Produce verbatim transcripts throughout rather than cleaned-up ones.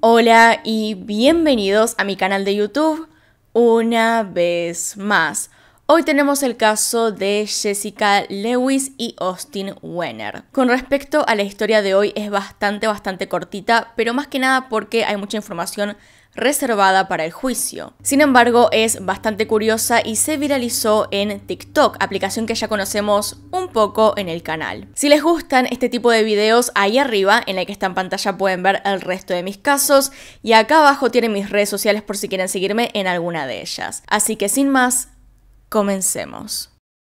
Hola y bienvenidos a mi canal de YouTube una vez más. Hoy tenemos el caso de Jessica Lewis y Austin Wenner. Con respecto a la historia de hoy es bastante, bastante cortita, pero más que nada porque hay mucha información reservada para el juicio. Sin embargo, es bastante curiosa y se viralizó en TikTok, aplicación que ya conocemos un poco en el canal. Si les gustan este tipo de videos, ahí arriba, en la que está en pantalla, pueden ver el resto de mis casos y acá abajo tienen mis redes sociales por si quieren seguirme en alguna de ellas. Así que sin más, comencemos.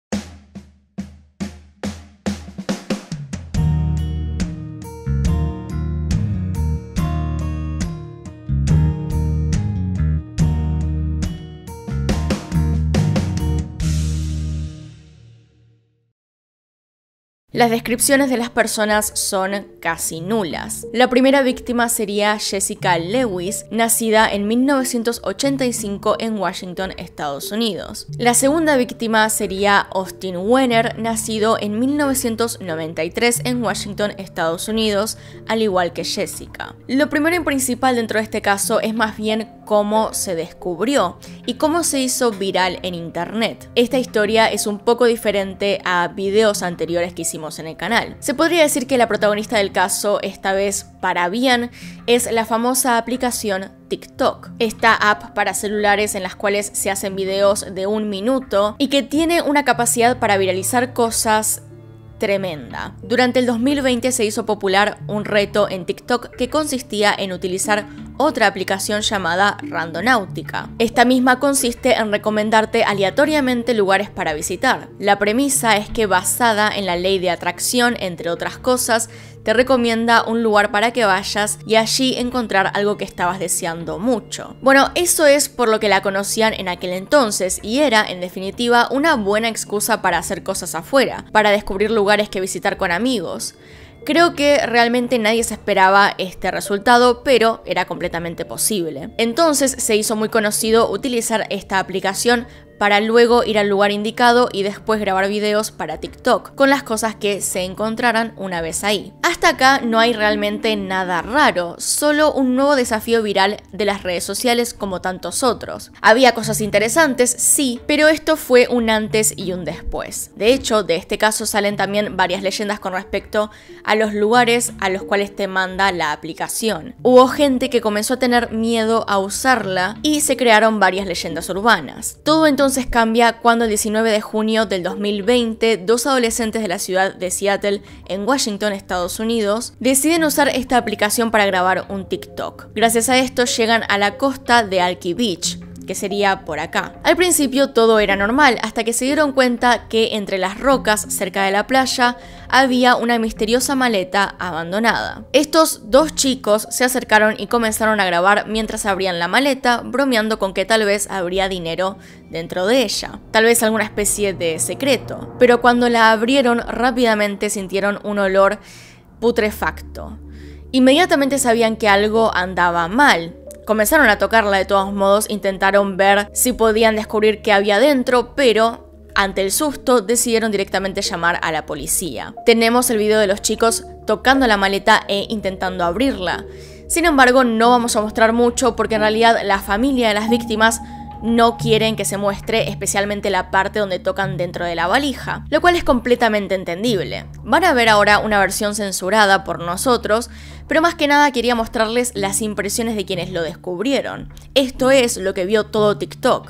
Las descripciones de las personas son casi nulas. La primera víctima sería Jessica Lewis, nacida en mil novecientos ochenta y cinco en Washington, Estados Unidos. La segunda víctima sería Austin Wenner, nacido en mil novecientos noventa y tres en Washington, Estados Unidos, al igual que Jessica. Lo primero y principal dentro de este caso es más bien cómo se descubrió y cómo se hizo viral en internet. Esta historia es un poco diferente a videos anteriores que hicimos en el canal. Se podría decir que la protagonista del caso, esta vez para bien, es la famosa aplicación TikTok, esta app para celulares en las cuales se hacen videos de un minuto y que tiene una capacidad para viralizar cosas tremenda. Durante el dos mil veinte se hizo popular un reto en TikTok que consistía en utilizar otra aplicación llamada Randonautica. Esta misma consiste en recomendarte aleatoriamente lugares para visitar. La premisa es que, basada en la ley de atracción, entre otras cosas, te recomienda un lugar para que vayas y allí encontrar algo que estabas deseando mucho. Bueno, eso es por lo que la conocían en aquel entonces y era, en definitiva, una buena excusa para hacer cosas afuera, para descubrir lugares que visitar con amigos. Creo que realmente nadie se esperaba este resultado, pero era completamente posible. Entonces se hizo muy conocido utilizar esta aplicación para luego ir al lugar indicado y después grabar videos para TikTok, con las cosas que se encontraran una vez ahí. Hasta acá no hay realmente nada raro, solo un nuevo desafío viral de las redes sociales como tantos otros. Había cosas interesantes, sí, pero esto fue un antes y un después. De hecho, de este caso salen también varias leyendas con respecto a los lugares a los cuales te manda la aplicación. Hubo gente que comenzó a tener miedo a usarla y se crearon varias leyendas urbanas. Todo entonces Entonces cambia cuando el diecinueve de junio del dos mil veinte, dos adolescentes de la ciudad de Seattle, en Washington, Estados Unidos, deciden usar esta aplicación para grabar un TikTok. Gracias a esto llegan a la costa de Alki Beach, que sería por acá. Al principio todo era normal, hasta que se dieron cuenta que entre las rocas cerca de la playa había una misteriosa maleta abandonada. Estos dos chicos se acercaron y comenzaron a grabar mientras abrían la maleta, bromeando con que tal vez habría dinero dentro de ella, tal vez alguna especie de secreto. Pero cuando la abrieron, rápidamente sintieron un olor putrefacto. Inmediatamente sabían que algo andaba mal. Comenzaron a tocarla de todos modos, intentaron ver si podían descubrir qué había dentro, pero ante el susto decidieron directamente llamar a la policía. Tenemos el video de los chicos tocando la maleta e intentando abrirla. Sin embargo, no vamos a mostrar mucho porque en realidad la familia de las víctimas no quieren que se muestre, especialmente la parte donde tocan dentro de la valija, lo cual es completamente entendible. Van a ver ahora una versión censurada por nosotros, pero más que nada quería mostrarles las impresiones de quienes lo descubrieron. Esto es lo que vio todo TikTok.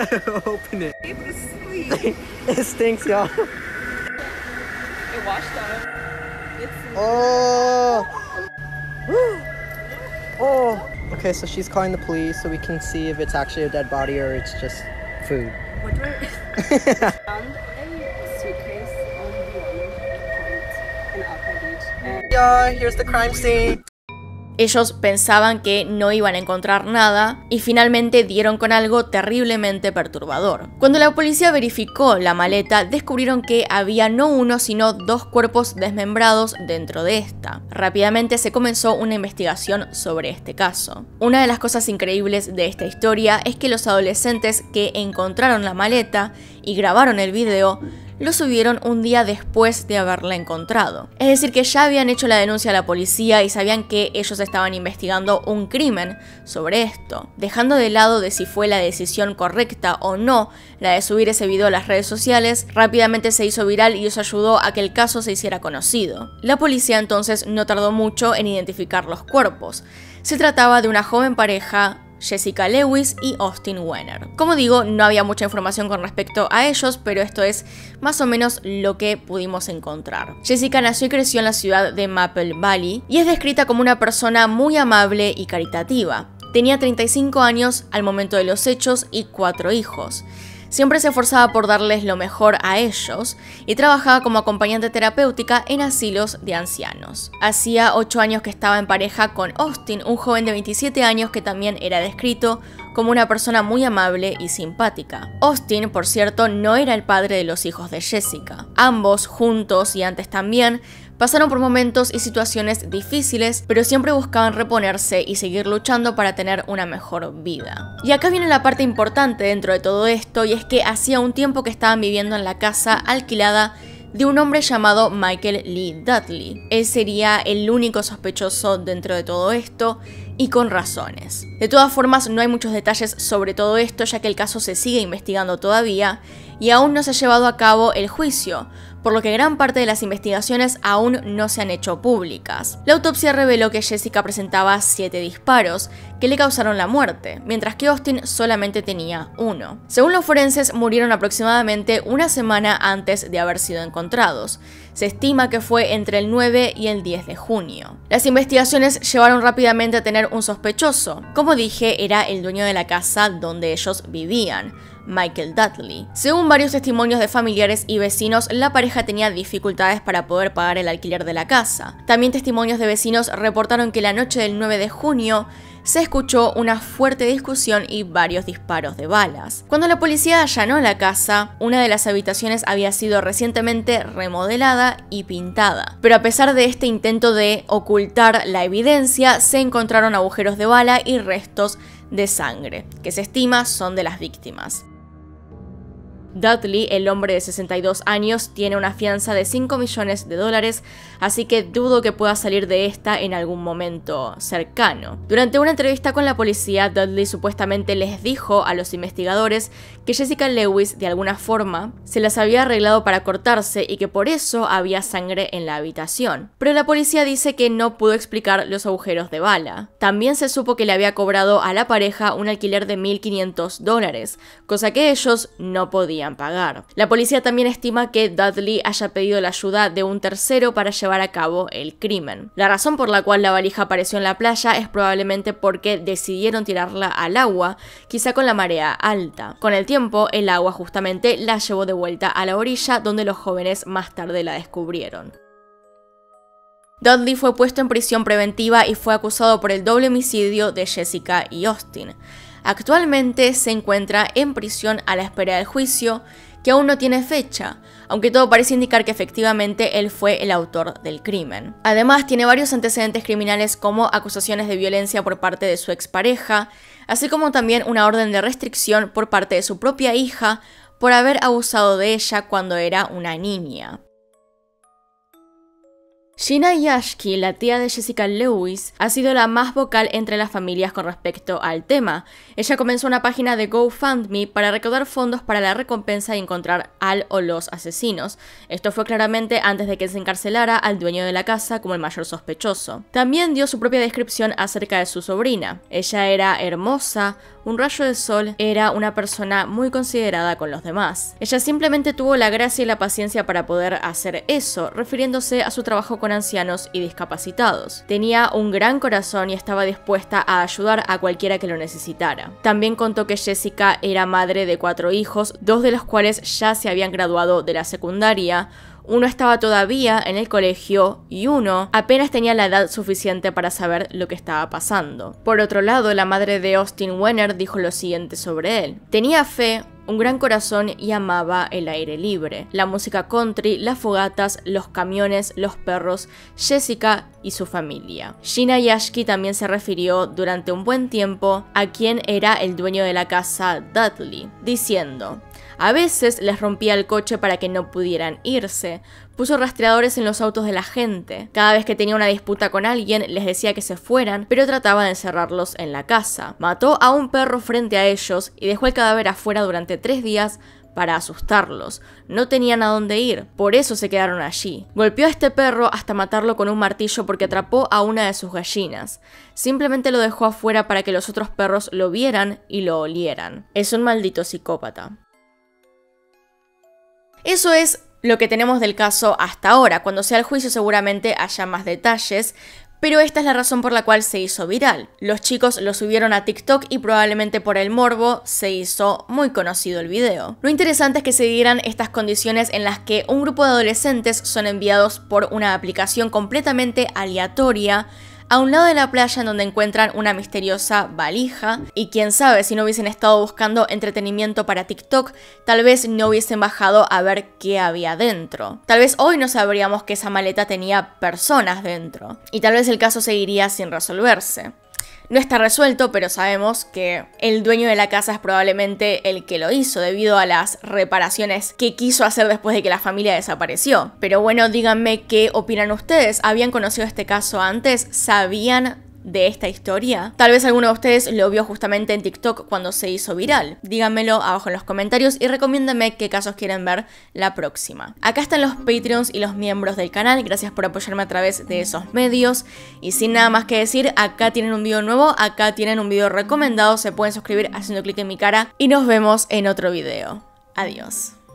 Open it. It stinks, y'all. It washed up. It's Oh. Oh. Okay, so she's calling the police so we can see if it's actually a dead body or it's just food. What do I found a suitcase on the point in Alki Beach. And Yeah, here's the crime scene. Ellos pensaban que no iban a encontrar nada y finalmente dieron con algo terriblemente perturbador. Cuando la policía verificó la maleta, descubrieron que había no uno sino dos cuerpos desmembrados dentro de esta. Rápidamente se comenzó una investigación sobre este caso. Una de las cosas increíbles de esta historia es que los adolescentes que encontraron la maleta y grabaron el video lo subieron un día después de haberla encontrado. Es decir, que ya habían hecho la denuncia a la policía y sabían que ellos estaban investigando un crimen sobre esto. Dejando de lado de si fue la decisión correcta o no la de subir ese video a las redes sociales, rápidamente se hizo viral y eso ayudó a que el caso se hiciera conocido. La policía entonces no tardó mucho en identificar los cuerpos. Se trataba de una joven pareja, Jessica Lewis y Austin Wenner. Como digo, no había mucha información con respecto a ellos, pero esto es más o menos lo que pudimos encontrar. Jessica nació y creció en la ciudad de Maple Valley y es descrita como una persona muy amable y caritativa. Tenía treinta y cinco años al momento de los hechos y cuatro hijos. Siempre se esforzaba por darles lo mejor a ellos y trabajaba como acompañante terapéutica en asilos de ancianos. Hacía ocho años que estaba en pareja con Austin, un joven de veintisiete años que también era descrito como una persona muy amable y simpática. Austin, por cierto, no era el padre de los hijos de Jessica. Ambos, juntos y antes también, pasaron por momentos y situaciones difíciles, pero siempre buscaban reponerse y seguir luchando para tener una mejor vida. Y acá viene la parte importante dentro de todo esto, y es que hacía un tiempo que estaban viviendo en la casa alquilada de un hombre llamado Michael Lee Dudley. Él sería el único sospechoso dentro de todo esto, y con razones. De todas formas, no hay muchos detalles sobre todo esto, ya que el caso se sigue investigando todavía y aún no se ha llevado a cabo el juicio, por lo que gran parte de las investigaciones aún no se han hecho públicas. La autopsia reveló que Jessica presentaba siete disparos que le causaron la muerte, mientras que Austin solamente tenía uno. Según los forenses, murieron aproximadamente una semana antes de haber sido encontrados. Se estima que fue entre el nueve y el diez de junio. Las investigaciones llevaron rápidamente a tener un sospechoso. Como dije, era el dueño de la casa donde ellos vivían, Michael Dudley. Según varios testimonios de familiares y vecinos, la pareja tenía dificultades para poder pagar el alquiler de la casa. También testimonios de vecinos reportaron que la noche del nueve de junio se escuchó una fuerte discusión y varios disparos de balas. Cuando la policía allanó la casa, una de las habitaciones había sido recientemente remodelada y pintada. Pero a pesar de este intento de ocultar la evidencia, se encontraron agujeros de bala y restos de sangre, que se estima son de las víctimas. Dudley, el hombre de sesenta y dos años, tiene una fianza de cinco millones de dólares, así que dudo que pueda salir de esta en algún momento cercano. Durante una entrevista con la policía, Dudley supuestamente les dijo a los investigadores que Jessica Lewis, de alguna forma, se las había arreglado para cortarse y que por eso había sangre en la habitación. Pero la policía dice que no pudo explicar los agujeros de bala. También se supo que le había cobrado a la pareja un alquiler de mil quinientos dólares, cosa que ellos no podían pagar. La policía también estima que Dudley haya pedido la ayuda de un tercero para llevar a cabo el crimen. La razón por la cual la valija apareció en la playa es probablemente porque decidieron tirarla al agua, quizá con la marea alta. Con el tiempo, el agua justamente la llevó de vuelta a la orilla, donde los jóvenes más tarde la descubrieron. Dudley fue puesto en prisión preventiva y fue acusado por el doble homicidio de Jessica y Austin. Actualmente se encuentra en prisión a la espera del juicio, que aún no tiene fecha, aunque todo parece indicar que efectivamente él fue el autor del crimen. Además, tiene varios antecedentes criminales como acusaciones de violencia por parte de su expareja, así como también una orden de restricción por parte de su propia hija por haber abusado de ella cuando era una niña. Gina Yashki, la tía de Jessica Lewis, ha sido la más vocal entre las familias con respecto al tema. Ella comenzó una página de GoFundMe para recaudar fondos para la recompensa y encontrar al o los asesinos. Esto fue claramente antes de que se encarcelara al dueño de la casa como el mayor sospechoso. También dio su propia descripción acerca de su sobrina. Ella era hermosa, un rayo de sol, era una persona muy considerada con los demás. Ella simplemente tuvo la gracia y la paciencia para poder hacer eso, refiriéndose a su trabajo con ancianos y discapacitados. Tenía un gran corazón y estaba dispuesta a ayudar a cualquiera que lo necesitara. También contó que Jessica era madre de cuatro hijos, dos de los cuales ya se habían graduado de la secundaria, uno estaba todavía en el colegio y uno apenas tenía la edad suficiente para saber lo que estaba pasando. Por otro lado, la madre de Austin Wenner dijo lo siguiente sobre él: tenía fe, un gran corazón y amaba el aire libre, la música country, las fogatas, los camiones, los perros. Jessica y su familia. Gina Yashki también se refirió durante un buen tiempo a quien era el dueño de la casa, Dudley, diciendo: a veces les rompía el coche para que no pudieran irse. Puso rastreadores en los autos de la gente. Cada vez que tenía una disputa con alguien, les decía que se fueran, pero trataba de encerrarlos en la casa. Mató a un perro frente a ellos y dejó el cadáver afuera durante tres días para asustarlos. No tenían a dónde ir, por eso se quedaron allí. Golpeó a este perro hasta matarlo con un martillo porque atrapó a una de sus gallinas. Simplemente lo dejó afuera para que los otros perros lo vieran y lo olieran. Es un maldito psicópata. Eso es lo que tenemos del caso hasta ahora. Cuando sea el juicio seguramente haya más detalles, pero esta es la razón por la cual se hizo viral. Los chicos lo subieron a TikTok y probablemente por el morbo se hizo muy conocido el video. Lo interesante es que se dieran estas condiciones en las que un grupo de adolescentes son enviados por una aplicación completamente aleatoria a un lado de la playa en donde encuentran una misteriosa valija, y quién sabe, si no hubiesen estado buscando entretenimiento para TikTok, tal vez no hubiesen bajado a ver qué había dentro. Tal vez hoy no sabríamos que esa maleta tenía personas dentro, y tal vez el caso seguiría sin resolverse. No está resuelto, pero sabemos que el dueño de la casa es probablemente el que lo hizo debido a las reparaciones que quiso hacer después de que la familia desapareció. Pero bueno, díganme qué opinan ustedes. ¿Habían conocido este caso antes? ¿Sabían de esta historia? Tal vez alguno de ustedes lo vio justamente en TikTok cuando se hizo viral. Díganmelo abajo en los comentarios y recomiéndenme qué casos quieren ver la próxima. Acá están los Patreons y los miembros del canal. Gracias por apoyarme a través de esos medios. Y sin nada más que decir, acá tienen un video nuevo, acá tienen un video recomendado. Se pueden suscribir haciendo clic en mi cara y nos vemos en otro video. Adiós.